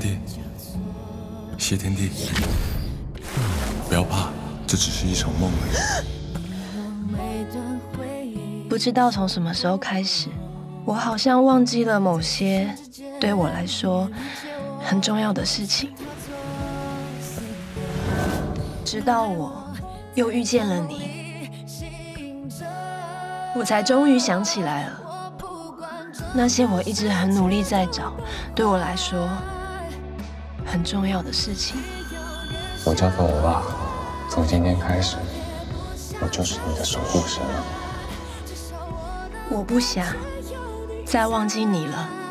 地，谢天地，不要怕，这只是一场梦而已。 不知道从什么时候开始，我好像忘记了某些对我来说很重要的事情，直到我又遇见了你，我才终于想起来了。 那些我一直很努力在找，对我来说很重要的事情。 我交给我爸，从今天开始，我就是你的守护神了。 我不想再忘记你了。